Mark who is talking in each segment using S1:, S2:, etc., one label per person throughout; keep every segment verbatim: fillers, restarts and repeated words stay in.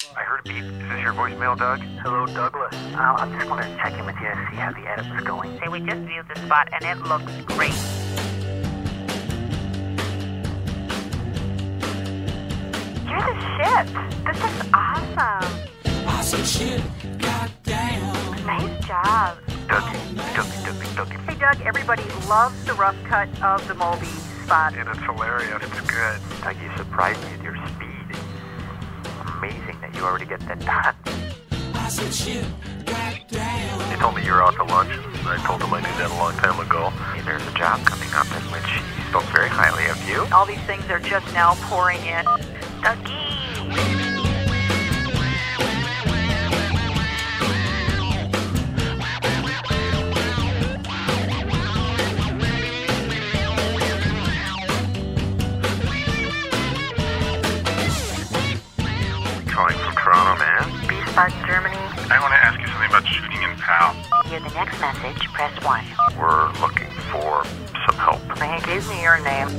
S1: I heard a beep. Is this your voicemail, Doug?
S2: Hello, Douglas. Uh, I just wanted to check in with you to see how the edit was going.
S3: Say, we just viewed the spot and it looks great. You're the shit. This is awesome.
S4: Awesome shit. Goddamn.
S3: Nice job.
S1: Dougie, Dougie, Dougie, Dougie.
S3: Hey, Doug, everybody loves the rough cut of the Moby spot.
S1: And it's hilarious. It's good.
S2: Doug, you surprised me with your speed. Amazing that you already get that done.
S4: Awesome shit. Goddamn.
S1: He told me you were out to lunch. I told him I knew that a long time ago.
S2: Hey, there's a job coming up in which he spoke very highly of you.
S3: All these things are just now pouring in. Dougie!
S1: Calling from Toronto, man.
S3: Wiesbaden, Germany.
S1: I want to ask you something about shooting in Pal.
S3: Hear the next message, press one.
S1: We're looking for some help.
S3: He gave me your name.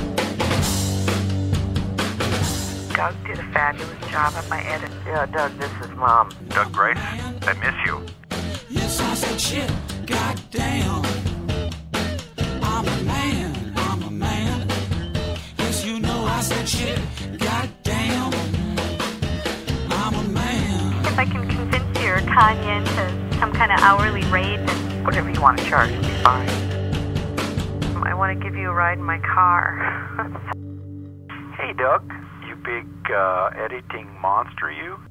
S3: Doug did a fabulous job on my edit.
S2: Yeah, Doug, this is Mom.
S1: Doug Bryce, I miss you.
S4: Yes, I said shit. Goddamn. I'm a man. I'm a man. Yes, you know I said shit. Goddamn. I'm a man.
S3: If I can convince you or Tanya into some kind of hourly rate, then
S2: Whatever you want to charge will be fine.
S3: I want to give you a ride in my car.
S1: Hey, Doug. You big uh, editing monster, you?